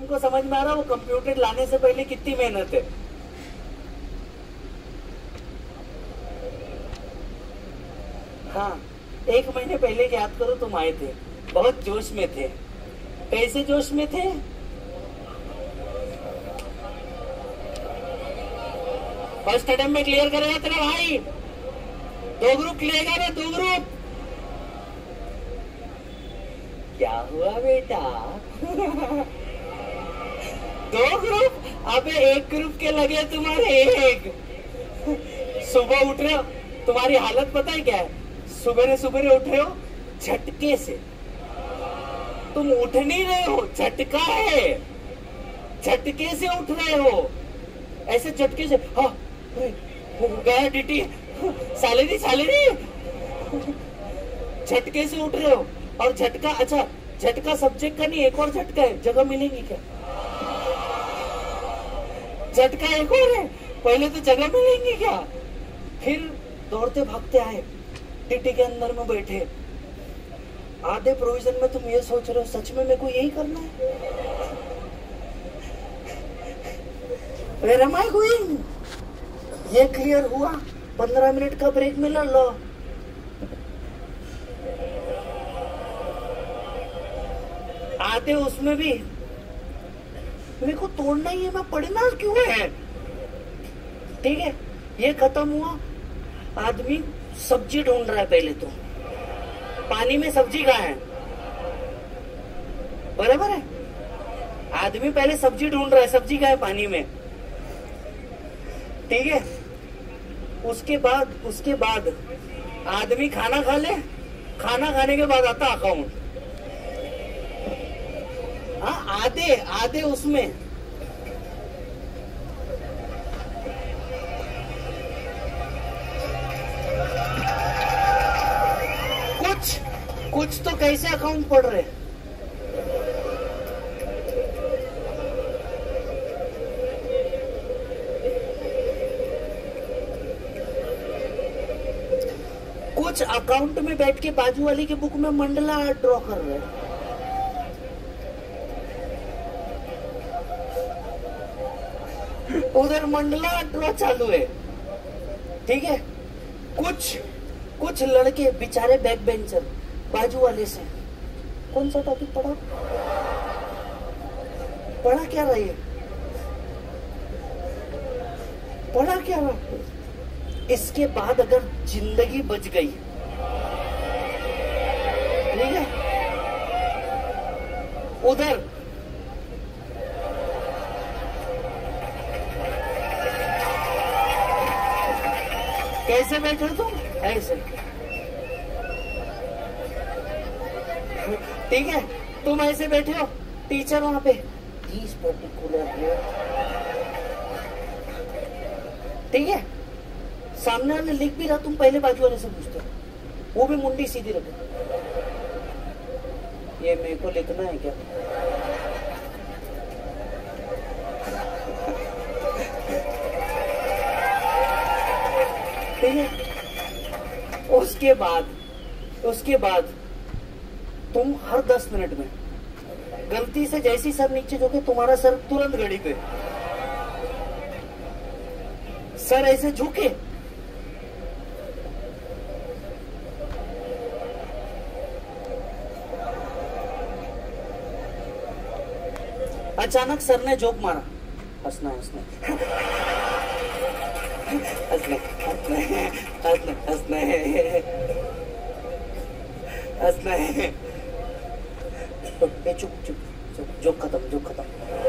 तुमको समझ में आ रहा वो कंप्यूटर लाने से पहले कितनी मेहनत है। हाँ, 1 महीने पहले याद करो तुम आए थे, बहुत जोश में थे। कैसे जोश में थे? फर्स्ट अटेम्प्ट में क्लियर करेगा तेरा भाई। 2 ग्रुप क्लियर करे, 2 ग्रुप। क्या हुआ बेटा? 2 ग्रुप? अबे 1 ग्रुप के लगे तुम्हारे 1। सुबह उठ रहे हो, तुम्हारी हालत पता है क्या है? सुबह उठ रहे हो झटके से। तुम उठ नहीं रहे हो, झटका है। झटके से उठ रहे हो, ऐसे झटके से। हाँ गया ड्यूटी, सैलरी। झटके से उठ रहे हो। और झटका, अच्छा झटका सब्जेक्ट का नहीं, एक और झटका है, जगह मिलेंगी क्या? झटका एक और है, पहले तो जगह मिलेंगी क्या? फिर दौड़ते भागते आए, टीटी के अंदर में बैठे। आधे प्रोविजन में तुम ये सोच रहे हो सच में मेरे को यही करना है? Where am I going? ये क्लियर हुआ, 15 मिनट का ब्रेक मिला, लो। आते उसमें भी मेरे को तोड़ना ही है, मैं पढ़ना क्यों है? ठीक है, ये खत्म हुआ। आदमी सब्जी ढूंढ रहा है। पहले तो पानी में सब्जी कहाँ है? बराबर है, आदमी पहले सब्जी ढूंढ रहा है, सब्जी कहाँ है? पानी में। ठीक है, उसके बाद आदमी खाना खा ले। खाना खाने के बाद आता अकाउंट। हाँ, आधे उसमें। कुछ तो कैसे अकाउंट पढ़ रहे? कुछ अकाउंट में बैठ के बाजू वाली के बुक में मंडला आर्ट ड्रॉ कर रहे हैं। उधर मंडला आर्ट ड्रॉ चालू है। ठीक है, कुछ लड़के बेचारे बैक बेंचर बाजू वाले से। कौन सा टॉपिक पढ़ा क्या रही है? पढ़ा क्या रहा? इसके बाद अगर जिंदगी बच गई, ठीक है, उधर कैसे बैठे हो तुम? ऐसे। ठीक है, तुम ऐसे बैठे हो, टीचर वहां पे इस पर्टिकुलर है। ठीक है, सामने वाले लिख भी रहा, तुम पहले बाजू वाले से पूछते हो, वो भी मुंडी सीधी रखे। ये मेरे को लिखना है क्या? ठीक है, उसके बाद तुम हर 10 मिनट में गलती से जैसी सर नीचे झुके, तुम्हारा सर तुरंत घड़ी पे। सर ऐसे झुके, अचानक सर ने जोक मारा। हंसना है। चुप, जोक खत्म।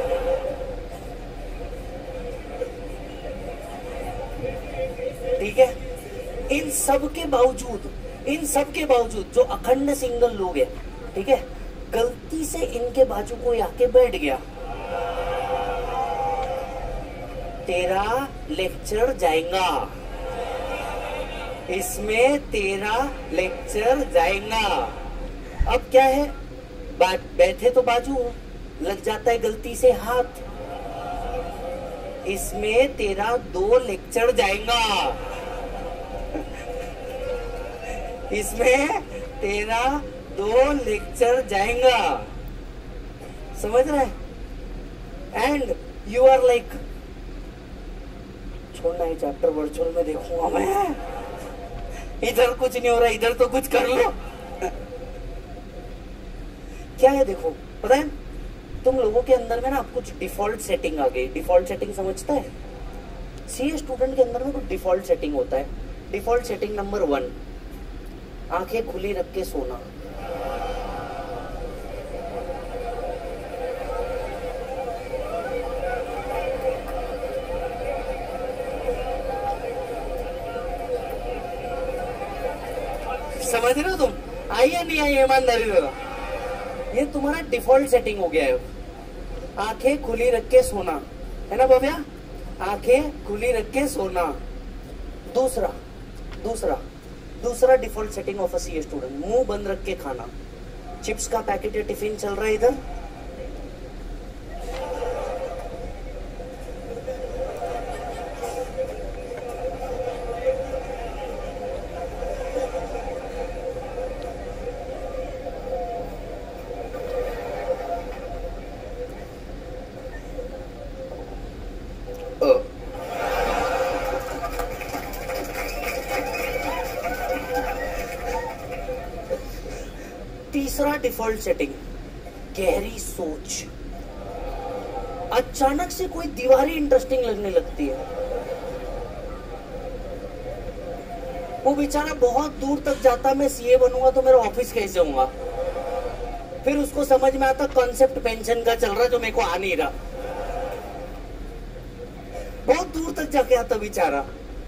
ठीक है, इन सब के बावजूद जो अखंड सिंगल लोग हैं, ठीक है, गलती से इनके बाजू कोई आके बैठ गया, तेरा लेक्चर जाएगा, इसमें तेरा लेक्चर जाएगा। अब क्या है, बैठे तो बाजू, लग जाता है गलती से हाथ, इसमें तेरा 2 लेक्चर जाएगा, इसमें तेरा 2 लेक्चर जाएगा। समझ रहे हैं? एंड यू आर लाइक, छोड़ना ये चैप्टर वर्चुअल में देखूंगा मैं, इधर कुछ नहीं हो रहा, इधर तो कुछ कर लो। क्या है देखो, पता है तुम लोगों के अंदर में ना कुछ डिफॉल्ट सेटिंग आ गई। डिफॉल्ट सेटिंग समझता है? सीए स्टूडेंट के अंदर में कुछ डिफॉल्ट सेटिंग होता है। डिफॉल्ट सेटिंग नंबर 1, आंखें खुली रख के सोना। समझ रहे हो तुम? आई या नहीं आई ईमानदारी से? ये तुम्हारा डिफॉल्ट सेटिंग हो गया है। आंखें खुली रख के सोना, है ना भव्या? आंखें खुली रख के सोना। दूसरा दूसरा दूसरा default setting of a CA student, मुंह बंद रख के खाना। चिप्स का पैकेट या टिफिन चल रहा है इधर, तीसरा डिफॉल्ट सेटिंग, गहरी सोच। अचानक से कोई दीवार ही इंटरेस्टिंग लगने लगती है। वो बेचारा बहुत दूर तक जाता, मैं सीए बनूंगा तो मेरा ऑफिस कैसे होगा। फिर उसको समझ में आता कॉन्सेप्ट पेंशन का चल रहा जो मेरे को आ नहीं रहा। बहुत दूर तक जाके आता बेचारा।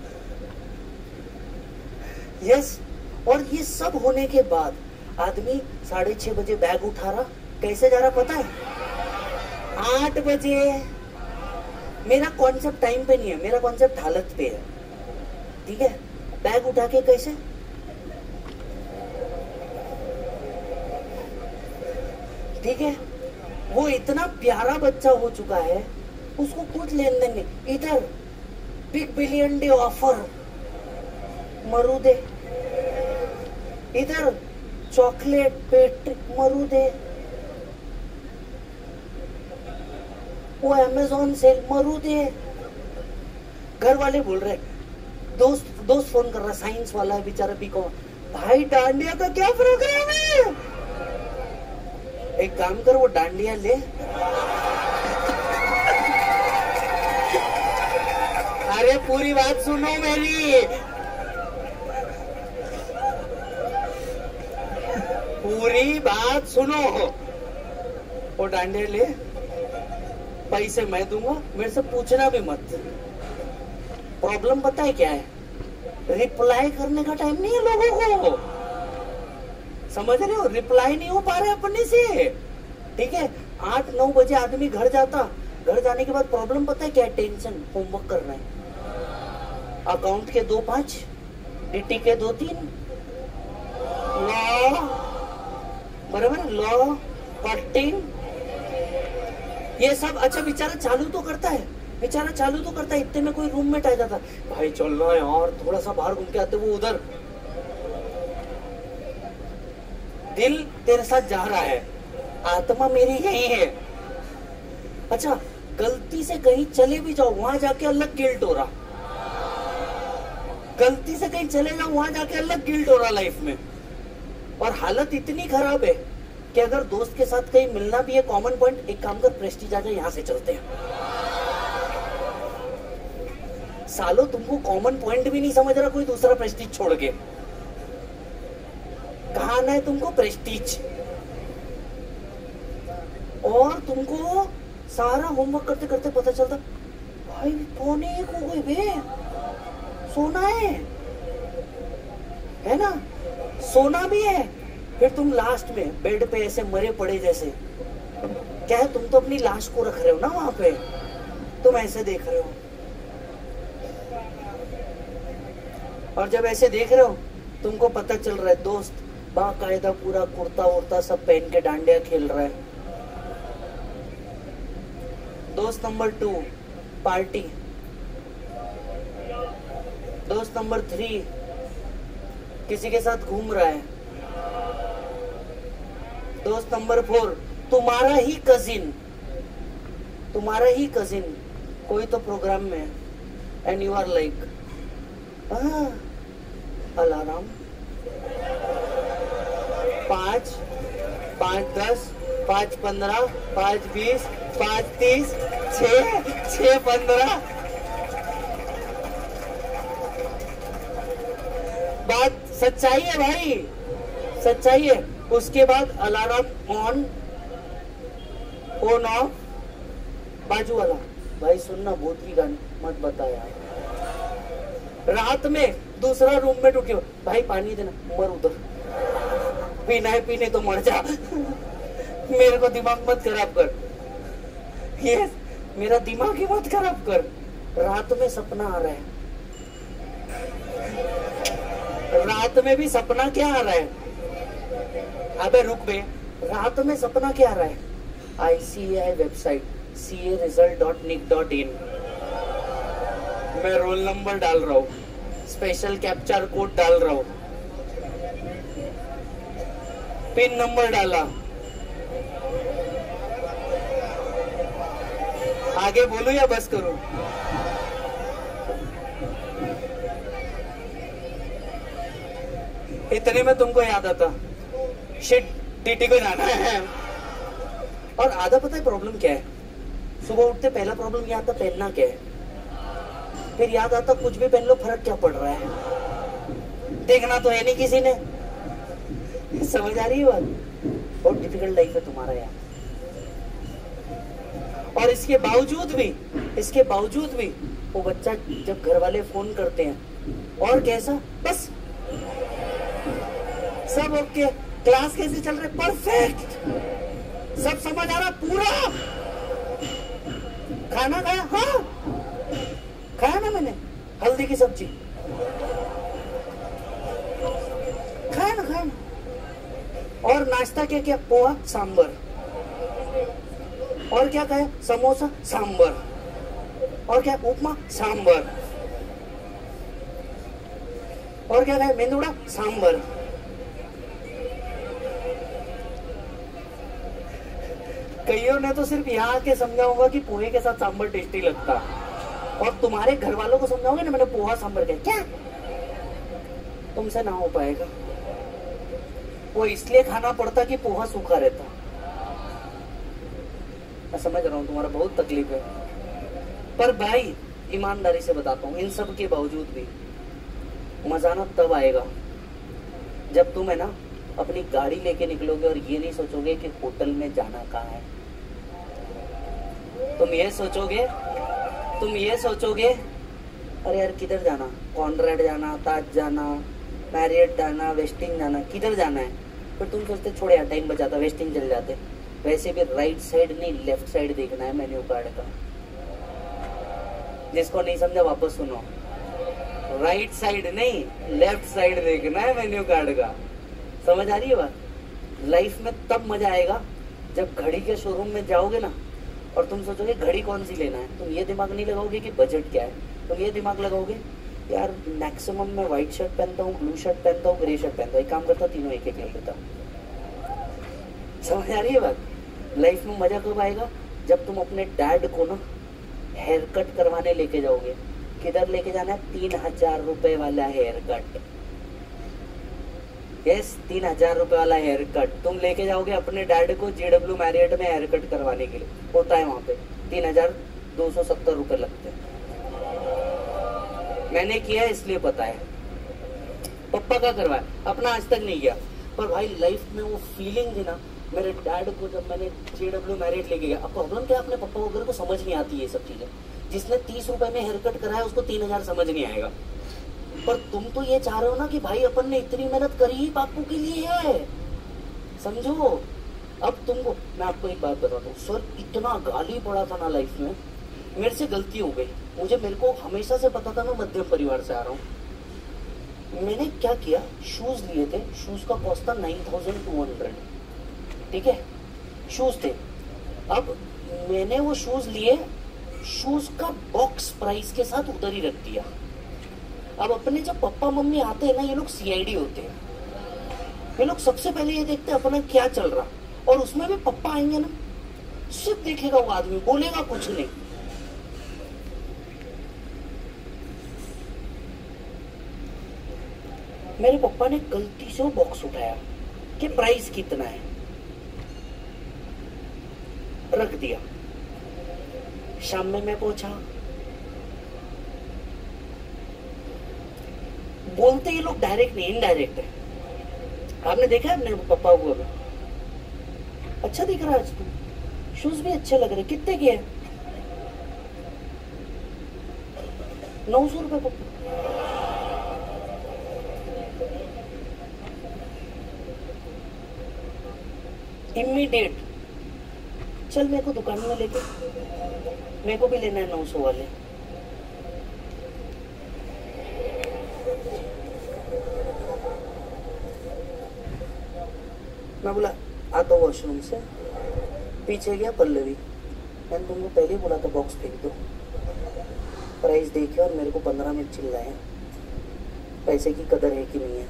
यस, और ये सब होने के बाद आदमी 6:30 बजे बैग उठा रहा, कैसे जा रहा पता है? 8 बजे। मेरा कॉन्सेप्ट टाइम पे नहीं है, मेरा कॉन्सेप्ट हालत पे है। ठीक है, बैग उठा के कैसे? ठीक है, वो इतना प्यारा बच्चा हो चुका है, उसको कुछ लेन देन नहीं। इधर बिग बिलियन डे ऑफर मरूदे, इधर चॉकलेट पेट्री मरूदे, वो अमेज़न सेल मरूदे। घर वाले बोल रहे, दोस्त फोन कर रहा, साइंस वाला है बेचारा बीकॉम, भाई डांडिया का क्या प्रोग्राम है? एक काम कर, वो डांडिया ले। अरे पूरी बात सुनो मेरी, पूरी बात सुनो। वो डांडिया ले, पैसे मैं दूंगा, मेरे से पूछना भी मत। प्रॉब्लम पता है क्या है? रिप्लाई करने का टाइम नहीं है लोगों को, समझ रहे हो? रिप्लाई नहीं हो पा रहे अपने से। ठीक है, 8-9 बजे आदमी घर जाता, घर जाने के बाद प्रॉब्लम पता है क्या? टेंशन, होमवर्क करना है। अकाउंट के 2-5, डीटी के 2-3, लॉ, बराबर, लॉ, कॉस्टिंग, ये सब। अच्छा बेचारा चालू तो करता है, बेचारा चालू तो करता है। इतने में कोई रूममेट आ जाता, भाई चल रहा है यार, थोड़ा सा बाहर घूम के आते। वो उधर, दिल तेरे साथ जा रहा है, आत्मा मेरी यही है। अच्छा, गलती से कहीं चले भी जाओ, वहां जाके अलग गिल्ट हो रहा। गलती से कहीं चले जाओ, वहां जाके अलग गिल्ट हो रहा लाइफ में। और हालत इतनी खराब है कि अगर दोस्त के साथ कहीं मिलना भी है, कॉमन पॉइंट, एक काम कर, प्रेस्टीज आ जाए, यहां से चलते हैं। सालों तुमको कॉमन पॉइंट भी नहीं समझ रहा कोई दूसरा प्रेस्टीज छोड़ के। कहाँ आना है तुमको? प्रेस्टीज। और तुमको सारा होमवर्क करते करते पता चलता, भाई 1:45 हो गए बे, सोना है ना? सोना भी है। फिर तुम लास्ट में बेड पे ऐसे मरे पड़े जैसे, क्या है, तुम तो अपनी लाश को रख रहे हो ना वहां पे, तुम ऐसे देख रहे हो। और जब ऐसे देख रहे हो, तुमको पता चल रहा है दोस्त बाकायदा पूरा कुर्ता वुर्ता सब पहन के डांडिया खेल रहा है। दोस्त नंबर 2 पार्टी, दोस्त नंबर 3 किसी के साथ घूम रहा है, दोस्त नंबर 4 तुम्हारा ही कजिन तुम्हारा ही कजिन कोई तो प्रोग्राम में है and you are like alarm 5, 5:10, 5:15, 5:20, 5:30, 6:15। बात सच्चाई है भाई, सच्चाई है। उसके बाद अलार्म ऑन ऑफ, बाजू वाला भाई सुनना भूत की गानी मत बता यार। रात में दूसरा रूममेट उठे, भाई पानी देना, मर उधर, पीना है पीने तो मर जा। मेरे को दिमाग मत खराब कर, ये मेरा दिमाग ही मत खराब कर। रात में सपना आ रहा है, रात में भी सपना क्या आ रहा है? अबे रुक बे, रात में सपना क्या आ रहा है? ICAI वेबसाइट caresult.nic.in, मैं रोल नंबर डाल रहा हूँ, स्पेशल कैप्चर कोड डाल रहा हूँ, पिन नंबर डाला, आगे बोलूं या बस करूं? इतने में तुमको याद आता शिट टीटी को जाना है। और आधा पता है प्रॉब्लम क्या है? सुबह उठते पहला प्रॉब्लम याद आता पहनना क्या है, फिर याद आता कुछ भी पहन लो फर्क क्या पड़ रहा है, देखना तो है नहीं किसी ने। समझ आ रही है बात? बहुत डिफिकल्ट लाइफ है तुम्हारा यार। और इसके बावजूद भी वो बच्चा जब घर वाले फोन करते हैं और कैसा, बस सब ओके, क्लास कैसे चल रहे, परफेक्ट, सब समझ आ रहा पूरा, खाना खाया, हाँ खाया ना मैंने, हल्दी की सब्जी खाया ना, और नाश्ता क्या किया, पोहा सांबर, और क्या खाया, समोसा सांबर, और क्या उपमा सांबर, और क्या खाया, मेंदुड़ा सांबर। कईयों ने तो सिर्फ यहाँ के समझा होगा कि पोहे के साथ सांबर टेस्टी लगता, और तुम्हारे घर वालों को समझाओगे ना मैंने पोहा सांबर क्या, तुमसे ना हो पाएगा। वो इसलिए खाना पड़ता कि पोहा सूखा रहता। मैं समझ रहा हूँ तुम्हारा बहुत तकलीफ है, पर भाई ईमानदारी से बताता हूँ, इन सब के बावजूद भी मजा ना तब आएगा जब तुम है ना अपनी गाड़ी लेके निकलोगे और ये नहीं सोचोगे कि होटल में जाना कहाँ है। तुम ये सोचोगे अरे यार किधर जाना, कॉन्ड्रेड जाना, ताज जाना, मैरियट जाना, वेस्टिंग जाना, किधर जाना है। फिर तुम सोचते छोड़ यार टाइम बचाता, वेस्टिंग चल जाते। वैसे भी राइट साइड नहीं लेफ्ट साइड देखना है मेन्यू कार्ड का। जिसको नहीं समझा वापस सुनो, राइट साइड नहीं लेफ्ट साइड देखना है मेन्यू कार्ड का। समझ आ रही है बात? लाइफ में तब मजा आएगा जब घड़ी के शोरूम में जाओगे ना और तुम सोचोगे घड़ी कौन सी लेना है। तुम ये दिमाग नहीं लगाओगे कि बजट क्या है, तुम ये दिमाग लगाओगे यार मैक्सिमम मैं व्हाइट शर्ट पहनता हूँ, ब्लू शर्ट पहनता हूँ, ग्रे शर्ट पहनता हूँ, एक काम करता तीनों एक एक ले लेता। समझ आ रही है बात? लाइफ में मजा कब आएगा जब तुम अपने डैड को ना हेयर कट करवाने लेके जाओगे। किधर लेके जाना है? 3000 रुपए वाला हेयर कट। यस 3000 रुपए वाला हेयर कट तुम लेके जाओगे अपने डैड को JW मैरियट में हेयर कट करवाने के लिए। होता है वहां पे 3270 रुपए लगते हैं। मैंने किया इसलिए पता है, पप्पा का करवाया, अपना आज तक नहीं किया। पर भाई लाइफ में वो फीलिंग थी ना मेरे डैड को जब मैंने JW मैरियट लेके गया। अब प्रॉब्लम क्या, अपने पप्पा वगैरह को समझ नहीं आती ये सब चीजें। जिसने 30 रुपए में हेयर कट कराया उसको 3000 समझ नहीं आएगा। पर तुम तो ये चाह रहे हो ना कि भाई अपन ने इतनी मेहनत करी ही बापू के लिए है, समझो। अब तुमको मैं आपको एक बात बताता हूँ, सर इतना गाली पड़ा था ना लाइफ में, मेरे से गलती हो गई। मेरे को हमेशा से पता था मैं मध्यम परिवार से आ रहा हूँ। मैंने क्या किया, शूज लिए थे, शूज का कॉस्ट था 9200, ठीक है, शूज थे। अब मैंने वो शूज लिए, शूज का बॉक्स प्राइस के साथ उधर ही रख दिया। अब अपने जब पापा मम्मी आते हैं ना, ये लोग CID होते हैं, ये लोग सबसे पहले ये देखते हैं अपना क्या चल रहा। और उसमें भी पापा आएंगे ना, सिर्फ देखेगा वो आदमी, बोलेगा कुछ नहीं। मेरे पापा ने गलती से वो बॉक्स उठाया कि प्राइस कितना है, रख दिया। शाम में मैं पहुंचा, बोलते ये लोग डायरेक्ट नहीं इनडायरेक्ट है। आपने देखा है अपने पापा को? अभी अच्छा दिख रहा है आज तो, शूज भी अच्छे लग रहे। कितने के हैं? 900 रुपए पापा। इमीडिएट, चल मेरे को दुकान में लेके, मेरे को भी लेना है 900 वाले। मैं बोला आता वॉशरूम से, पीछे गया पल्लवी, मैंने तुमको पहले ही बोला था बॉक्स फेंक दो। प्राइस देखे और मेरे को 15 मिनट चिल्लाए, पैसे की कदर है कि नहीं है।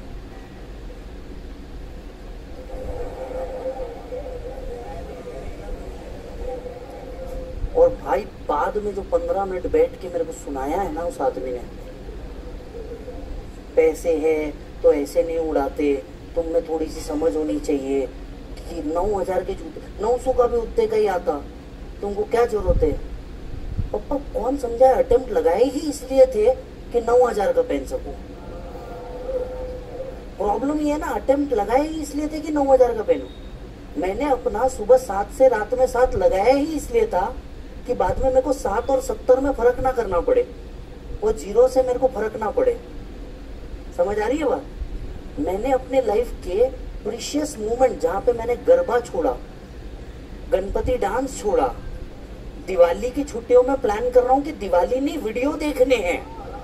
और भाई बाद में जो 15 मिनट बैठ के मेरे को सुनाया है ना उस आदमी ने, पैसे है तो ऐसे नहीं उड़ाते, तुम में थोड़ी सी समझ होनी चाहिए कि 9000 के जूते 900 का भी उतने का ही आता, तुमको क्या जरूरत है। पापा कौन समझाए, अटेम्प्ट लगाए ही इसलिए थे कि 9000 का पहन सकूं। प्रॉब्लम ये है ना, अटेम्प्ट लगाए ही इसलिए थे कि 9000 का पहनूं। मैंने अपना सुबह 7 से रात में 7 लगाया ही इसलिए था कि बाद में मेरे को 7 और 70 में फर्क ना करना पड़े, वो 0 से मेरे को फर्क ना पड़े। समझ आ रही है बात? मैंने अपने लाइफ के प्रीशियस मोमेंट, जहां पे मैंने गरबा छोड़ा, गणपति डांस छोड़ा, दिवाली की छुट्टियों में प्लान कर रहा हूं कि दिवाली नहीं वीडियो देखने हैं।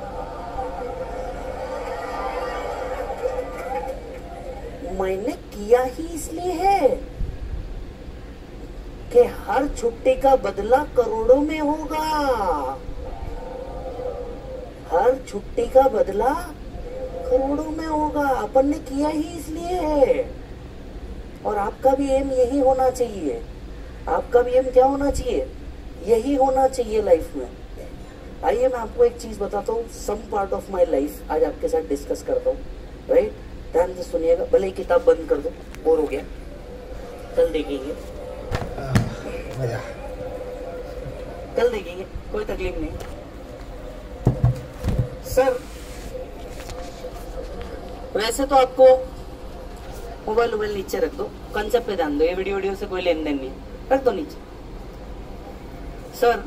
मैंने किया ही इसलिए है कि हर छुट्टी का बदला करोड़ों में होगा। हर छुट्टी का बदला करोड़ों में होगा। अपन ने किया ही इसलिए है। और आपका भी एम यही होना चाहिए। आपका भी एम क्या होना चाहिए? यही होना चाहिए लाइफ में। आइए मैं आपको एक चीज बताता हूँ, some part of my life आज आपके साथ डिस्कस करता हूँ। राइट, ध्यान से सुनिएगा, भले ही किताब बंद कर दो, बोर हो गया, कल देखेंगे। कल देखेंगे, कोई तकलीफ नहीं। सर वैसे तो आपको मोबाइल नीचे रख दो, कंसेप्ट पे ध्यान दो, ये वीडियो से कोई लेन देन नहीं, रख दो नीचे। Sir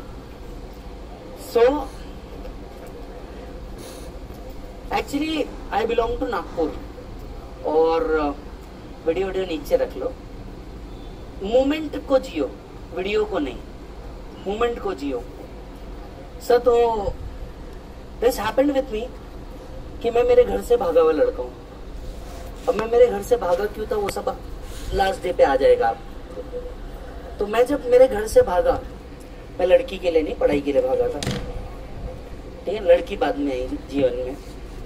actually I belong to Nagpur, और वीडियो नीचे रख लो। मोमेंट को जियो, वीडियो को नहीं, मोमेंट को जियो। सर तो दिस हैपेंड विथ मी कि मैं मेरे घर से भागा हुआ लड़का हूँ। अब मैं मेरे घर से भागा क्यों था वो सब लास्ट डे पे आ जाएगा आप। तो मैं जब मेरे घर से भागा, मैं लड़की के लिए नहीं पढ़ाई के लिए भागा था, ठीक है, लड़की बाद में आई जीवन में।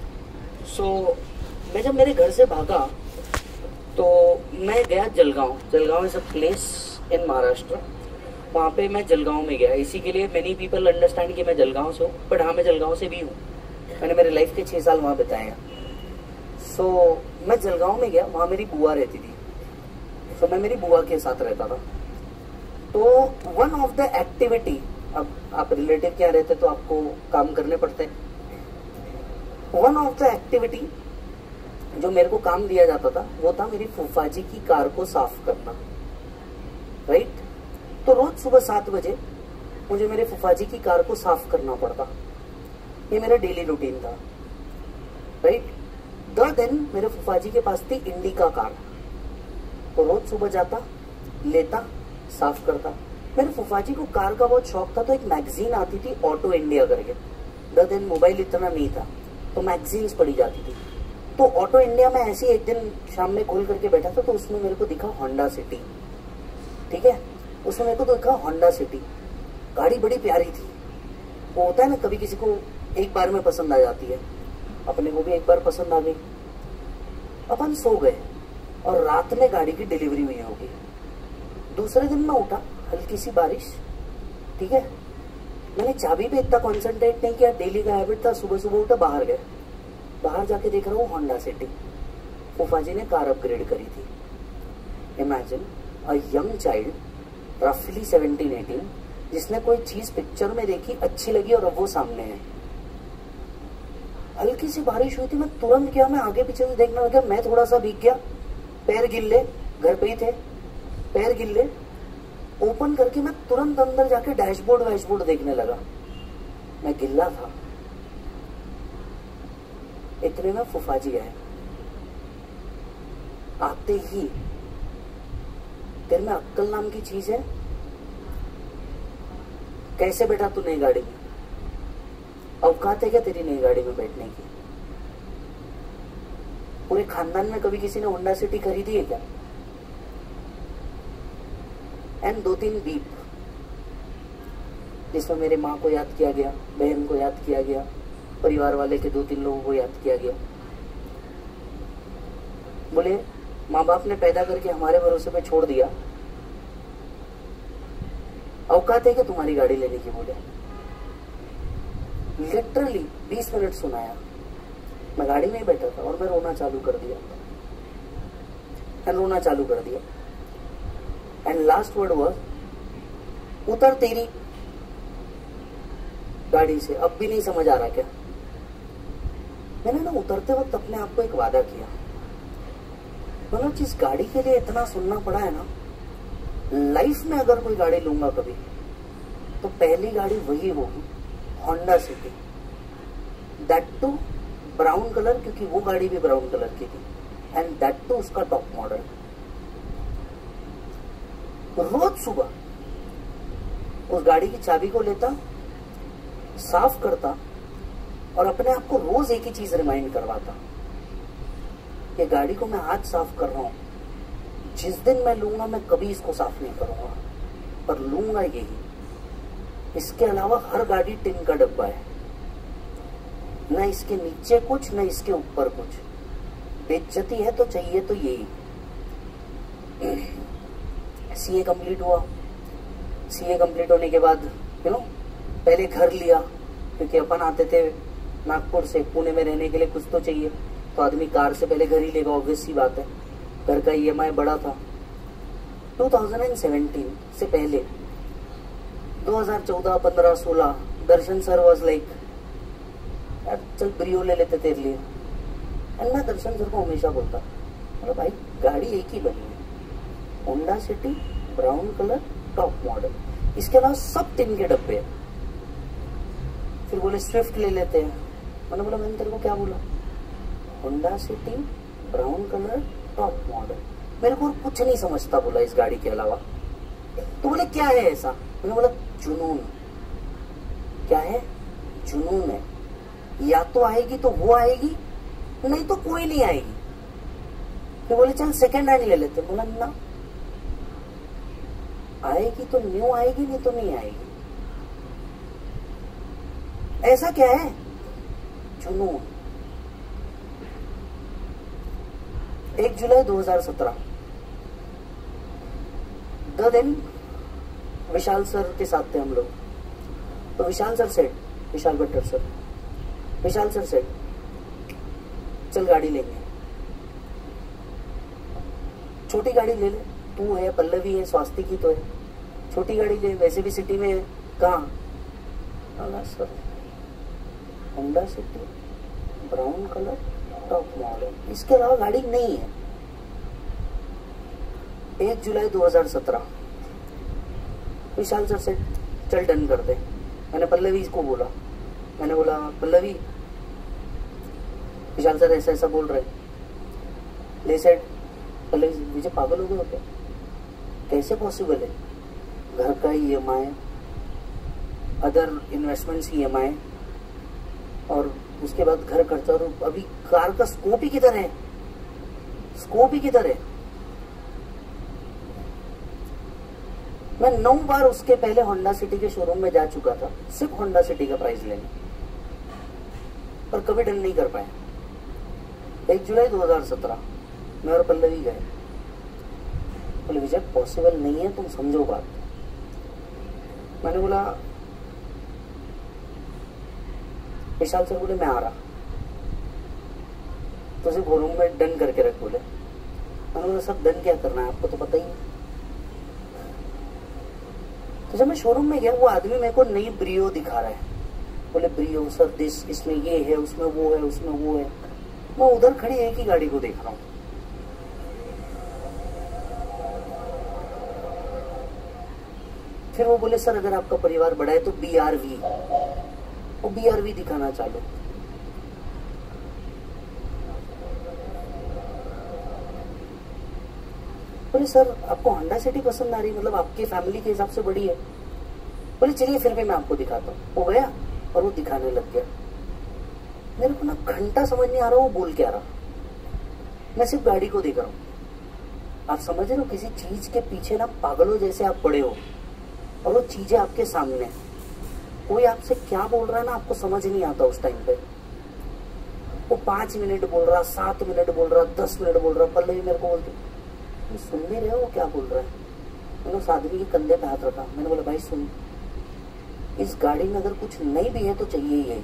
मैं जब मेरे घर से भागा तो मैं गया Jalgaon is a place in Maharashtra. वहाँ पे मैं जलगांव में गया, इसी के लिए मेनी पीपल अंडरस्टैंड कि मैं जलगांव से हूँ, बट हाँ मैं जलगांव से भी हूँ। मैंने मेरे लाइफ के 6 साल वहाँ बिताए हैं। मैं जलगांव में गया, वहाँ मेरी बुआ रहती थी। मैं मेरी बुआ के साथ रहता था। तो वन ऑफ द एक्टिविटी, अब आप रिलेटिव क्या रहते तो आपको काम करने पड़ते हैं। वन ऑफ द एक्टिविटी जो मेरे को काम दिया जाता था वो था मेरी फूफा जी की कार को साफ करना। राइट, तो रोज सुबह 7 बजे मुझे मेरे फूफा जी की कार को साफ करना पड़ता। ये मेरा डेली रूटीन था। राइट, द दिन मेरे फूफा जी के पास थी इंडिका कार, तो रोज सुबह जाता, लेता, साफ करता। मेरे फूफा जी को कार का बहुत शौक था, तो एक मैगजीन आती थी ऑटो इंडिया करके। द दिन मोबाइल इतना नहीं था, तो मैगजीन्स पढ़ी जाती थी। तो ऑटो इंडिया में ऐसे एक दिन शाम में खोल करके बैठा था, तो उसमें मेरे को दिखा होंडा सिटी। ठीक है, उसमें मेरे को दिखा होंडा सिटी। गाड़ी बड़ी प्यारी थी। वो होता है ना, कभी किसी को एक बार में पसंद आ जाती है, अपने को भी एक बार पसंद आ गई। अपन सो गए और रात में गाड़ी की डिलीवरी हुई होगी। दूसरे दिन मैं उठा, हल्की सी बारिश, ठीक है। मैंने चाबी पे इतना कॉन्सेंट्रेट नहीं किया, डेली का हैबिट था, सुबह सुबह उठा बाहर गए, बाहर जाके देख रहा हूँ होंडा सिटी, फूफा जी ने कार अपग्रेड करी थी। इमेजिन अ यंग चाइल्ड रफली 17-18 जिसने कोई चीज पिक्चर में देखी, अच्छी लगी और अब वो सामने है। हल्की सी बारिश हुई थी, मैं तुरंत गया, मैं आगे पीछे से देखने लगा, मैं थोड़ा सा भीग गया, पैर गिल्ले, घर पे ही थे, पैर गिल्ले, ओपन करके मैं तुरंत अंदर जाके डैशबोर्ड देखने लगा। मैं गिल्ला था। इतने में फूफा जी आए। आते ही, तेरे में अक्कल नाम की चीज है? कैसे बैठा तू नई गाड़ी में? औकात है क्या तेरी नई गाड़ी में बैठने की? पूरे खानदान में कभी किसी ने होंडा सिटी खरीदी है क्या? एंड 2-3 बीप जिसमें मेरे माँ को याद किया गया, बहन को याद किया गया, परिवार वाले के 2-3 लोगों को याद किया गया। बोले माँ बाप ने पैदा करके हमारे भरोसे पे छोड़ दिया, औकात है क्या तुम्हारी गाड़ी लेने की? बोले लिटरली 20 मिनट सुनाया। मैं गाड़ी में ही बैठा था और मैं रोना चालू कर दिया। एंड लास्ट वर्ड वाज, उतर तेरी गाड़ी से, अब भी नहीं समझ आ रहा क्या? मैंने ना उतरते वक्त अपने आप को एक वादा किया, मतलब जिस गाड़ी के लिए इतना सुनना पड़ा है ना, लाइफ में अगर कोई गाड़ी लूंगा कभी तो पहली गाड़ी वही होगी, Honda City, that too brown colour, क्योंकि वो गाड़ी भी ब्राउन कलर की थी, एंड दैट टू उसका टॉप मॉडल। रोज सुबह उस गाड़ी की चाबी को लेता, साफ करता और अपने आप को रोज एक ही चीज रिमाइंड करवाता, ये गाड़ी को मैं आज साफ कर रहा हूं, जिस दिन मैं लूंगा मैं कभी इसको साफ नहीं करूंगा, पर लूंगा यही। इसके अलावा हर गाड़ी टिन का डब्बा है, न इसके नीचे कुछ न इसके ऊपर कुछ, बेइज्जती है तो चाहिए तो यही। सीए कंप्लीट हुआ, सीए कंप्लीट होने के बाद पहले घर लिया, क्योंकि अपन आते थे नागपुर से, पुणे में रहने के लिए कुछ तो चाहिए, तो आदमी कार से पहले घर ही लेगा, ऑब्वियस सी बात है। घर का ईएमआई बड़ा था। 2017 से पहले 2014, 15, 16 दर्शन सर वॉज लाइक, यार चल ब्रियो ले लेते तेरे लिए। एंड मैं दर्शन सर को हमेशा बोलता, मतलब भाई गाड़ी एक ही बनी है, Honda City brown colour top model, इसके अलावा सब टिन के डब्बे हैं। फिर बोले स्विफ्ट ले लेते हैं। मैंने बोला मैंने तेरे को क्या बोला? Honda City brown colour top model, मेरे को कुछ नहीं समझता बोला इस गाड़ी के अलावा। तो बोले क्या है ऐसा? मैंने बोला जुनून। क्या है? जुनून है, या तो आएगी तो वो आएगी, नहीं तो कोई नहीं आएगी। फिर बोले चल सेकेंड हैंड ले लेते। बोला ना, आएगी तो न्यू आएगी, नहीं तो नहीं आएगी। ऐसा क्या है? जुनून। 1 जुलाई 2017 द दिन विशाल सर के साथ थे हम लोग। तो Vishal sir Seth, Vishal Bhattar sir, Vishal sir Seth चल गाड़ी लेंगे, छोटी गाड़ी ले ले, तू है, पल्लवी है, स्वास्ति की तो है, छोटी गाड़ी ले, वैसे भी सिटी में है। कहाँ? Sir Honda City brown colour top model, इसके अलावा गाड़ी नहीं है। 1 जुलाई 2017 विशाल सर से चल डन कर दे। मैंने पल्लवी को बोला, मैंने बोला पल्लवी विशाल सर ऐसा ऐसा बोल रहे, ले सेट। पल्लवी मुझे पागल हो गए हो क्या? कैसे पॉसिबल है? घर का ईएमआई, अदर इन्वेस्टमेंट्स ईएमआई, और उसके बाद घर खर्चा, और अभी कार का स्कोप ही किधर है? स्कोप ही किधर है? मैं 9 बार उसके पहले होंडा सिटी के शोरूम में जा चुका था, सिर्फ होंडा सिटी का प्राइस लेने, पर कभी डन नहीं कर पाया। 1 जुलाई 2017 मैं और पल्लवी गए। बोले विजय पॉसिबल नहीं है, तुम समझो बात। मैंने बोला विशाल सर बोले मैं आ रहा, तो सिर्फ रूम में डन करके रख बोले। मैंने बोला सर डन क्या करना है, आपको तो पता ही है। तो जब मैं शोरूम में गया, वो आदमी मेरे को नई ब्रियो दिखा रहा है। बोले ब्रियो सर दिस, इसमें ये है, उसमें वो है, उसमें वो है। मैं उधर खड़ी एक ही गाड़ी को देख रहा हूँ। फिर वो बोले सर अगर आपका परिवार बड़ा है तो BRV, वो BRV दिखाना चालू। बोले सर आपको होंडा सिटी पसंद आ रही, मतलब आपकी फैमिली के हिसाब से बड़ी है। बोले चलिए फिर भी मैं आपको दिखाता हूँ। वो गया और वो दिखाने लग गया। मेरे को ना घंटा समझ नहीं आ रहा वो बोल क्या रहा, मैं सिर्फ गाड़ी को देख रहा हूँ। आप समझ रहे हो, किसी चीज के पीछे ना पागलों जैसे आप पड़े हो और वो चीजें आपके सामने, कोई आपसे क्या बोल रहा है ना आपको समझ नहीं आता उस टाइम पे। वो 5 मिनट बोल रहा, 7 मिनट बोल रहा, 10 मिनट बोल रहा। पल्लवी मेरे को बोलती सुन नहीं रहे हो वो क्या बोल रहा है। मैंने उस आदमी के कंधे पे हाथ रखा। मैंने बोला भाई सुन, इस गाड़ी में अगर कुछ नहीं भी है तो चाहिए ही है,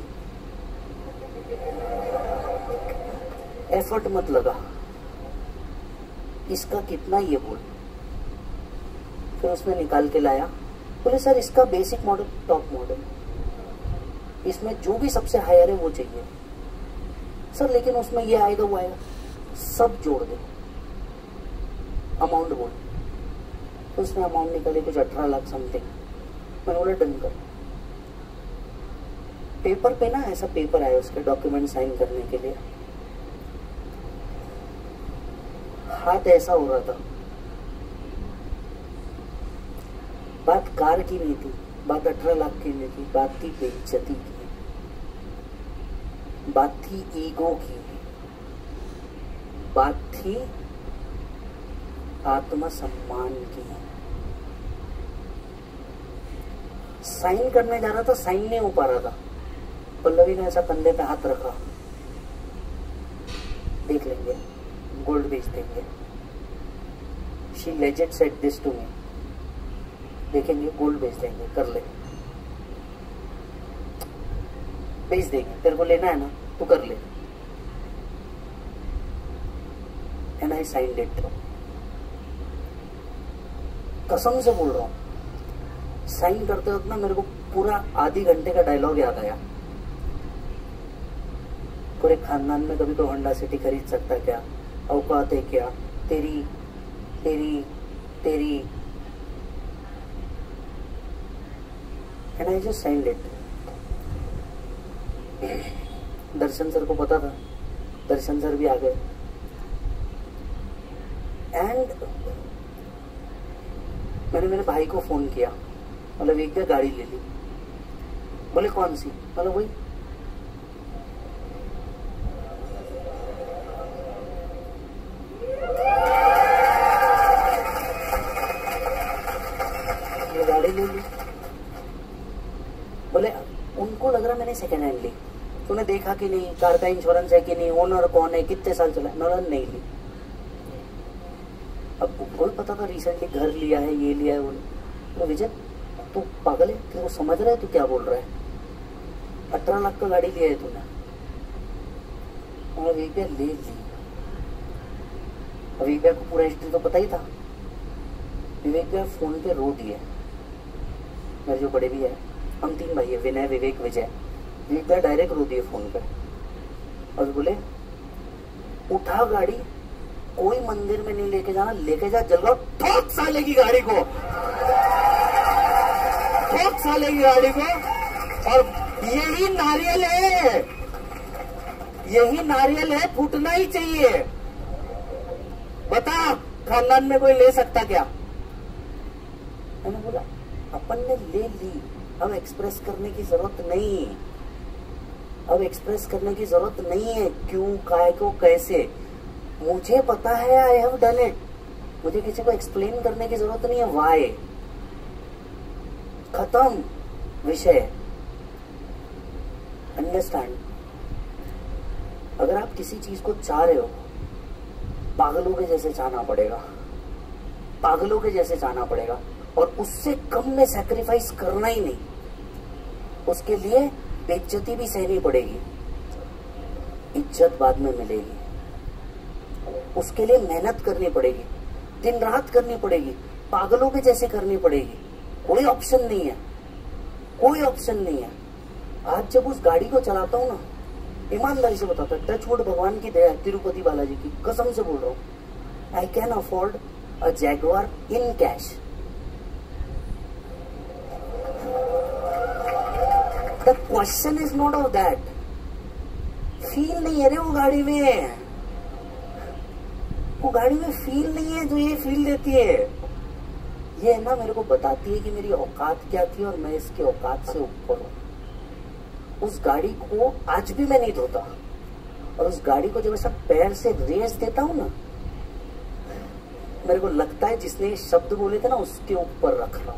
एफर्ट मत लगा, इसका कितना ये बोल। फिर उसमें निकाल के लाया। बोले सर इसका बेसिक मॉडल, टॉप मॉडल, इसमें जो भी सबसे हायर है वो चाहिए। सर लेकिन उसमें ये आएगा वो आएगा, सब जोड़ दे, अमाउंट बोल। तो उसने अमाउंट निकाले कुछ 18 लाख समथिंग। मैंने बोला डन कर। पेपर पे ना ऐसा पेपर आया उसके डॉक्यूमेंट साइन करने के लिए, हाथ ऐसा हो रहा था। बात कार की नहीं थी, बात 18 लाख की नहीं थी, बात थी बेइज्जती की, बात थी ईगो की, बात थी आत्मसम्मान की। साइन करने जा रहा था, साइन नहीं हो पा रहा था। पल्लवी ने ऐसा कंधे पे हाथ रखा, देख लेंगे, गोल्ड बेच देंगे। She legend said this to me, देखेंगे गोल्ड बेच देंगे, कर ले, बेच देंगे, तेरे को लेना है ना तू कर ले। And I signed it. कसम से बोल रहा हूं, साइन करते वक्त ना मेरे को पूरा आधी घंटे का डायलॉग याद आया। पूरे खानदान में कभी कोई होंडा सिटी खरीद सकता क्या, औकात है क्या तेरी तेरी तेरी। And I just signed it. Darshan sir को पता था, दर्शन सर भी आ गए। एंड मैंने मेरे भाई को फोन किया, मतलब एक बार गाड़ी ले ली। बोले कौन सी, मतलब वही। गाड़ी ले ली। बोले उनको लग रहा मैंने सेकेंड हैंड ली, तूने देखा कि नहीं, कार का इंश्योरेंस है कि नहीं, ओनर कौन है, कितने साल चला है। मैंने नहीं ली। अब उनको भी पता था रिसेंटली घर लिया है, ये लिया है वो। तो विजय तू पागल है, तेरे को समझ रहा है तू क्या बोल रहा है, 18 लाख का गाड़ी लिया है तूने। और एक बार ले ली। अब एक बार को पूरा हिस्ट्री तो पता ही था। विवेक बार फोन पे रो दिए, मेरे जो बड़े भी है, हम 3 भाई है, विनय विवेक विजय। विवेक बार डायरेक्ट रो दिए फोन पे और बोले उठा गाड़ी, कोई मंदिर में नहीं लेके जाना, लेके जा जलगांव, ठोक साले की गाड़ी को, ठोक साले की गाड़ी को। और यही नारियल है, यही नारियल है, फूटना ही चाहिए। बता खानदान में कोई ले सकता क्या। मैंने बोला अपन ने ले ली, अब एक्सप्रेस करने की जरूरत नहीं, अब एक्सप्रेस करने की जरूरत नहीं है, क्यों, काय को, कैसे, मुझे पता है, आई हैव डन इट। मुझे किसी को एक्सप्लेन करने की जरूरत नहीं है, वाई, खत्म विषय। अंडरस्टैंड। अगर आप किसी चीज को चाह रहे हो, पागलों के जैसे चाहना पड़ेगा, पागलों के जैसे चाहना पड़ेगा। और उससे कम में सैक्रिफाइस करना ही नहीं। उसके लिए बेइज्जती भी सहनी पड़ेगी, इज्जत बाद में मिलेगी। उसके लिए मेहनत करनी पड़ेगी, दिन रात करनी पड़ेगी, पागलों के जैसे करनी पड़ेगी। कोई ऑप्शन नहीं है, कोई ऑप्शन नहीं है। आज जब उस गाड़ी को चलाता हूँ ना, ईमानदारी से बताता हूँ, टच वुड, भगवान की दया, तिरुपति बालाजी की कसम से बोल रहा हूँ, I can afford a Jaguar in cash. The question is not of that. Feel नहीं है रे वो गाड़ी में, वो गाड़ी में फील नहीं है जो ये फील देती है। ये है ना, मेरे को बताती है कि मेरी औकात क्या थी और मैं इसके औकात से ऊपर हूं। उस गाड़ी को आज भी मैं नहीं धोता, और उस गाड़ी को जब ऐसा पैर से रेस देता हूं ना, मेरे को लगता है जिसने ये शब्द बोले थे ना, उसके ऊपर रख रहा हूं।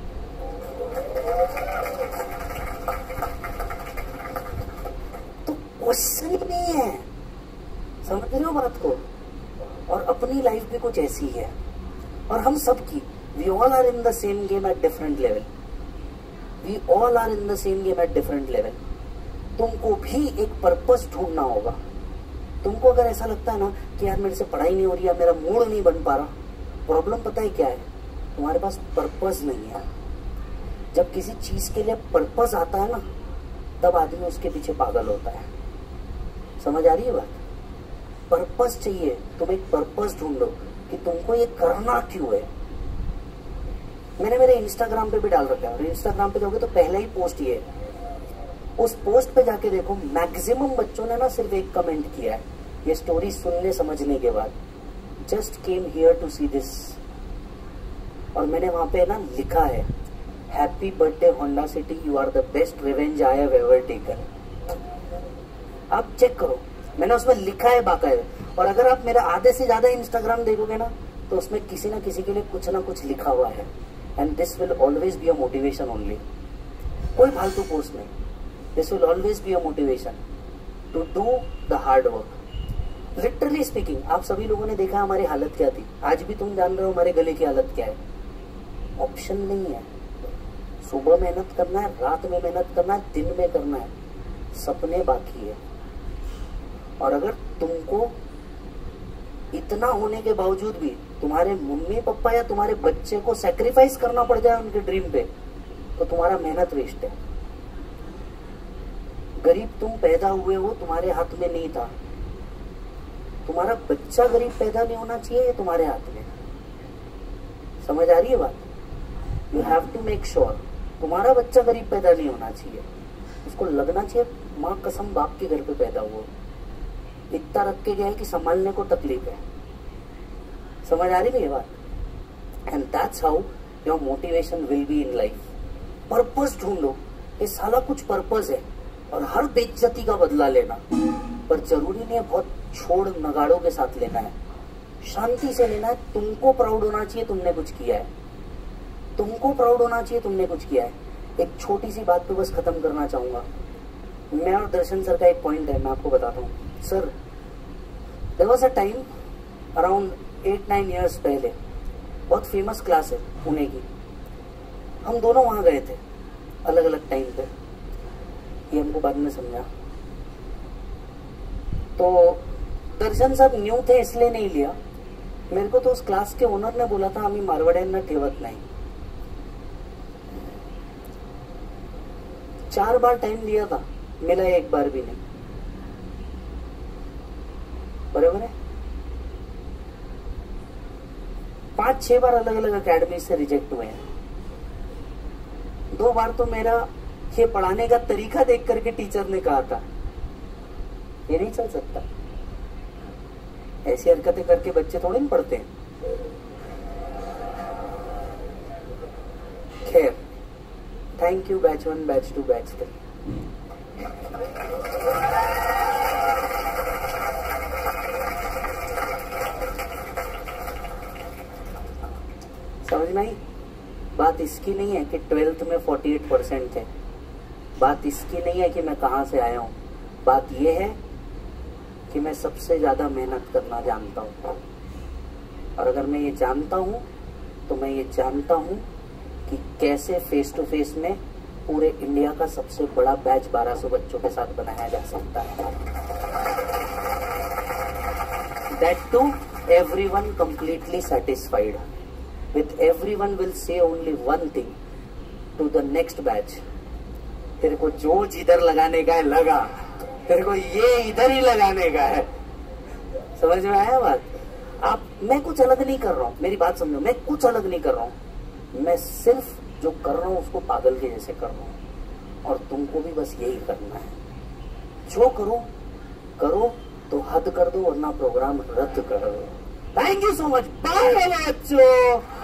तो क्वेश्चन ही नहीं है, समझ रहे हो बात को। और अपनी लाइफ भी कुछ ऐसी है, और हम सब की, we all are in the same game at different level. We all are in the same game at different level. तुमको भी एक पर्पस ढूंढना होगा। तुमको अगर ऐसा लगता है ना कि यार मेरे से पढ़ाई नहीं हो रही है, मेरा मूड नहीं बन पा रहा, प्रॉब्लम पता है क्या है? तुम्हारे पास पर्पस नहीं है। जब किसी चीज के लिए पर्पस आता है ना, तब आदमी उसके पीछे पागल होता है। समझ आ रही है बात? पर्पस चाहिए, तुम एक पर्पस ढूंढो कि तुमको ये करना क्यों है। मैंने मेरे इंस्टाग्राम पे भी डाल रखा है, और इंस्टाग्राम पे जाओगे तो पहला ही पोस्ट ये है। उस पोस्ट पे जाके देखो, मैक्सिमम बच्चों ने ना सिर्फ एक कमेंट किया है, ये स्टोरी सुनने समझने के बाद, just came here to see this. और मैंने वहां पे ना लिखा है, happy birthday Honda City, you are the best revenge I have ever taken. आप चेक करो, मैंने उसमें लिखा है बाकायदा। और अगर आप मेरा आधे से ज्यादा इंस्टाग्राम देखोगे ना, तो उसमें किसी ना किसी के लिए कुछ ना कुछ लिखा हुआ है। And this will always be a motivation only. कोई फालतू पोस्ट नहीं, this will always be a motivation to do the hard work. Literally speaking, आप सभी लोगों ने देखा हमारी हालत क्या थी, आज भी तुम जान रहे हो हमारे गले की हालत क्या है। ऑप्शन नहीं है। सुबह मेहनत करना है, रात में मेहनत करना है, दिन में करना है, सपने बाकी है। और अगर तुमको इतना होने के बावजूद भी तुम्हारे मम्मी पापा या तुम्हारे बच्चे को सैक्रिफाइस करना पड़ जाए उनके ड्रीम पे, तो तुम्हारा मेहनत वेस्ट है। गरीब तुम पैदा हुए हो, तुम्हारे हाथ में नहीं था। तुम्हारा बच्चा गरीब पैदा नहीं होना चाहिए, ये तुम्हारे हाथ में। समझ आ रही है बात? You have to make sure तुम्हारा बच्चा गरीब पैदा नहीं होना चाहिए। उसको लगना चाहिए माँ कसम बाप के घर पे पैदा हुआ, इतना रख के गया है कि संभालने को तकलीफ है। समझ आ रही है बात? And that's how your motivation will be in life. Purpose ढूंढो, ये साला कुछ पर्पस है, और हर बेइज्जती का बदला लेना, पर जरूरी नहीं है बहुत छोड़ नगाड़ों के साथ लेना है, शांति से लेना है। तुमको प्राउड होना चाहिए तुमने कुछ किया है, तुमको प्राउड होना चाहिए तुमने कुछ किया है। एक छोटी सी बात पे बस खत्म करना चाहूंगा। मैं और दर्शन सर का एक पॉइंट है, मैं आपको बताता हूँ। Sir, there was a time around 8-9 years पहले, बहुत फेमस क्लास है पुणे की, हम दोनों वहां गए थे अलग अलग टाइम पे, ये हमको बाद में समझा। तो दर्शन सर न्यू थे इसलिए नहीं लिया मेरे को, तो उस क्लास के ओनर ने बोला था आम्ही मारवाड्यांना ठेवत नहीं। 4 बार टाइम लिया था, मिला एक बार भी नहीं। बराबर है? 5-6 बार अलग अलग अकेडमी से रिजेक्ट हुए हैं। 2 बार तो मेरा ये पढ़ाने का तरीका देख करके टीचर ने कहा था ये नहीं चल सकता, ऐसी हरकतें करके बच्चे थोड़े नहीं पढ़ते हैं। खैर, thank you batch 1, batch 2, batch 3। समझ में आई? बात इसकी नहीं है कि 12th में 48% थे, बात इसकी नहीं है कि मैं कहां से आया हूं, बात यह है कि मैं सबसे ज्यादा मेहनत करना जानता हूं। और अगर मैं ये जानता हूं, तो मैं ये जानता हूं कि कैसे फेस टू फेस में पूरे इंडिया का सबसे बड़ा बैच 1200 बच्चों के साथ बनाया जा सकता है। That too everyone completely satisfied, with everyone will say only one thing to the next batch, तेरे को जो जिधर लगाने का है लगा, तेरे को ये इधर ही लगाने का है। समझ में आया बात? आप, मैं कुछ अलग नहीं कर रहा हूँ, मेरी बात समझो, मैं कुछ अलग नहीं कर रहा हूँ, मैं सिर्फ जो कर रहा हूँ उसको पागल के जैसे कर रहा हूँ, और तुमको भी बस यही करना है। जो करो करो तो हद कर दो, वरना प्रोग्राम रद्द कर दो। Thank you so much, bye बच्चों।